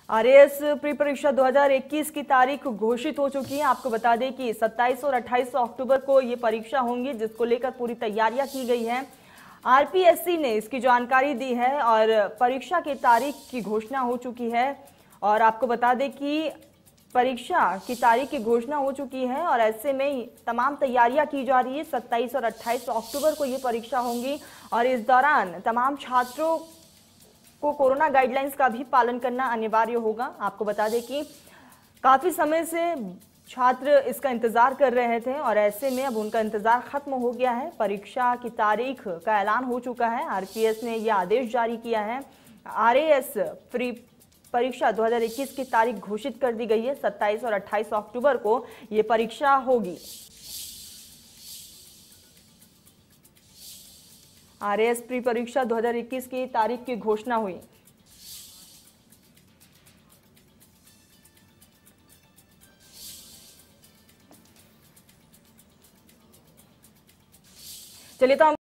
RAS pre परीक्षा 2021 की तारीख घोषित हो चुकी है। आपको बता दें कि 27 और 28 अक्टूबर को ये परीक्षा होंगी, जिसको लेकर पूरी तैयारियां की गई हैं। आरपीएससी ने इसकी जानकारी दी है और परीक्षा की तारीख की घोषणा हो चुकी है। और आपको बता दें कि परीक्षा की तारीख की घोषणा हो चुकी है और ऐसे में ही तमाम तैयारियां की जा रही है। 27 और 28 अक्टूबर को ये परीक्षा होंगी और इस दौरान तमाम छात्रों को कोरोना गाइडलाइंस का भी पालन करना अनिवार्य होगा। आपको बता दें कि काफी समय से छात्र इसका इंतजार कर रहे थे और ऐसे में अब उनका इंतजार खत्म हो गया है। परीक्षा की तारीख का ऐलान हो चुका है। आरपीएस ने यह आदेश जारी किया है। आरएएस फ्री परीक्षा 2021 की तारीख घोषित कर दी गई है। 27 और 28 अक्टूबर को यह परीक्षा होगी। आरएएस प्री परीक्षा 2021 की तारीख की घोषणा हुई। चलिए तो हम